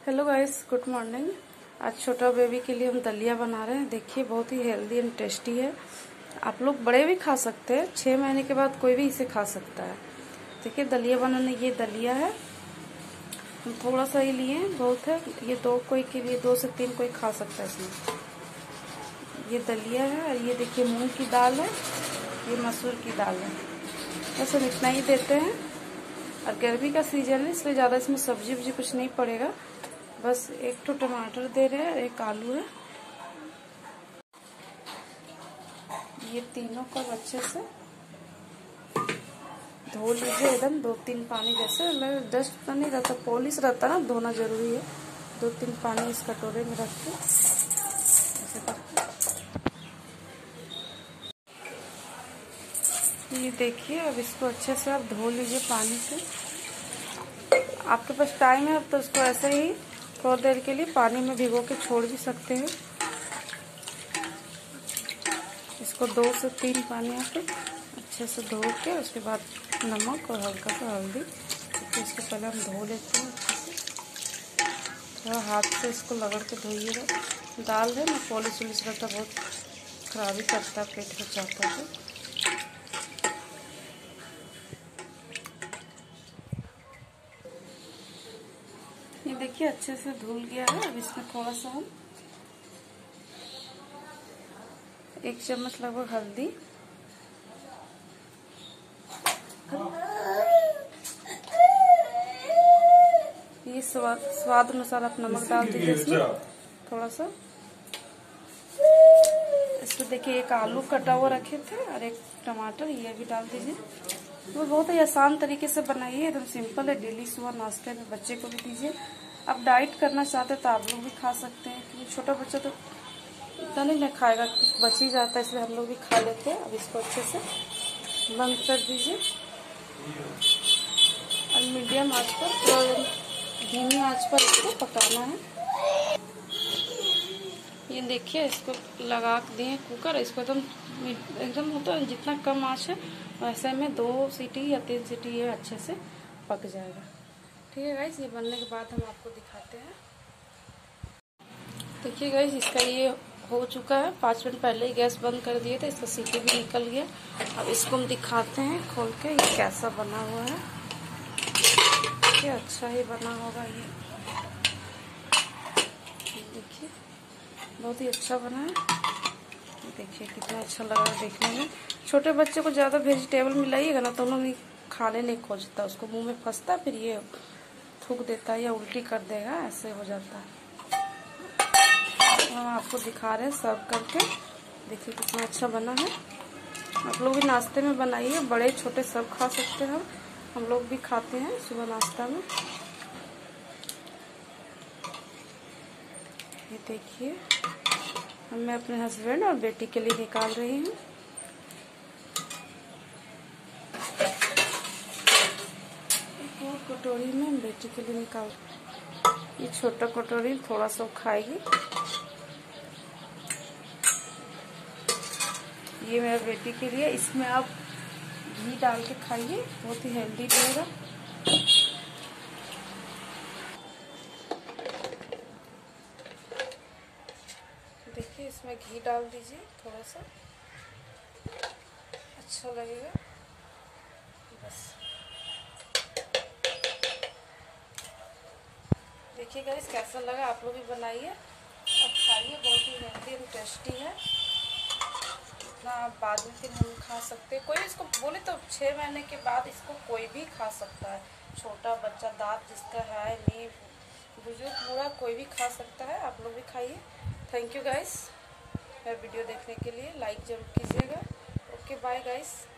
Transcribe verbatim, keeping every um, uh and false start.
Hello guys, good morning. आज छोटा baby के लिए हम दलिया बना रहे हैं। देखिए, बहुत ही हेल्दी एंड टेस्टी है। आप लोग बड़े भी खा सकते हैं। छः महीने के बाद कोई भी इसे खा सकता है। देखिए, दलिया बनाने ये दलिया है। हम थोड़ा सा ही लिए हैं, बहुत है। ये दो कोई के लिए, दो से तीन कोई खा सकता है इसमें। ये दलिया है और ये देखिए मूंग की दाल है, ये मसूर की दाल है। बस हम इतना ही देते हैं। और गर्मी का सीजन है, इसलिए ज़्यादा इसमें सब्जी वब्जी कुछ नहीं पड़ेगा। बस एक तो टमाटर दे रहे हैं, एक आलू है। ये तीनों को अच्छे से धो लीजिए, एकदम दो तीन पानी, जैसे डस्ट नहीं रहता, पॉलिश रहता ना, धोना जरूरी है। दो तीन पानी इस कटोरे में रख के ऐसे करके ये देखिए। अब इसको अच्छे से आप धो लीजिए पानी से। आपके पास टाइम है तो इसको ऐसे ही थोड़ी देर के लिए पानी में भिगो के छोड़ भी सकते हैं। इसको दो से तीन पानी आप अच्छे से धो के, उसके बाद नमक और हल्का सा हल्दी, तो इसको पहले हम धो लेते हैं अच्छे से। थोड़ा हाथ से इसको रगड़ के धोइएगा। दाल है ना, पॉलिश वॉलिश रहता, बहुत खराबी करता है, पेट में जाता है। ये देखिए अच्छे से धुल गया है। अब इसमें थोड़ा सा हम एक चम्मच लगभग हल्दी, ये स्वाद स्वाद अनुसार आप नमक डाल दीजिए इसमें थोड़ा सा। इसमें देखिए एक आलू कटा हुआ रखे थे और एक टमाटर, ये भी डाल दीजिए। वो बहुत ही आसान तरीके से बनाइए, एकदम सिंपल है। डेली सुबह नाश्ते में बच्चे को भी दीजिए। आप डाइट करना चाहते हैं तो आप लोग भी खा सकते हैं, क्योंकि छोटा बच्चा तो इतना नहीं खाएगा, कुछ बच ही जाता है, इसलिए हम लोग भी खा लेते हैं। अब इसको अच्छे से बंद कर दीजिए और मीडियम आंच पर और धीमी आंच पर इसको पकाना है। ये देखिए, इसको लगा दिए कुकर। इसको एकदम एकदम होता है, जितना कम आंच है वैसे में दो सीटी या तीन सीटी ये अच्छे से पक जाएगा। ठीक है गाइस, ये बनने के बाद हम आपको दिखाते हैं। देखिए गाइस, इसका ये हो चुका है। पाँच मिनट पहले ही गैस बंद कर दिए थे, इसका सीटी भी निकल गया। अब इसको हम दिखाते हैं खोल के, ये कैसा बना हुआ है। ये अच्छा ही बना होगा। ये देखिए, बहुत ही अच्छा बना है। देखिए कितना अच्छा लग रहा है देखने में। छोटे बच्चे को ज़्यादा वेजिटेबल मिलाइएगा ना तो उन्होंने खाने नहीं खोजता, उसको मुंह में फंसता, फिर ये थूक देता है या उल्टी कर देगा, ऐसे हो जाता है। हम आपको दिखा रहे हैं सर्व करके। देखिए कितना अच्छा बना है। आप लोग भी नाश्ते में बनाइए, बड़े छोटे सब खा सकते हैं। हम लोग भी खाते हैं सुबह नाश्ता में। ये देखिए, मैं अपने हस्बैंड और बेटी के लिए निकाल रही हूँ। और कटोरी में बेटी के लिए निकाल, ये छोटा कटोरी थोड़ा सा खाएगी। ये मेरा बेटी के लिए। इसमें आप घी डाल के खाइए, बहुत ही हेल्दी रहेगा। देखिए, इसमें घी डाल दीजिए थोड़ा सा, अच्छा लगेगा। बस देखिए गाइस, कैसा लगा, आप लोग भी बनाइए और खाइए। बहुत ही हेल्दी और टेस्टी है। इतना बाद में फिर हम खा सकते हैं। कोई इसको बोले तो छः महीने के बाद इसको कोई भी खा सकता है। छोटा बच्चा, दांत जिसका है नहीं, बुजुर्ग, बूढ़ा, कोई भी खा सकता है। आप लोग भी खाइए। थैंक यू गाइस, मेरा वीडियो देखने के लिए। लाइक जरूर कीजिएगा। Okay, bye guys.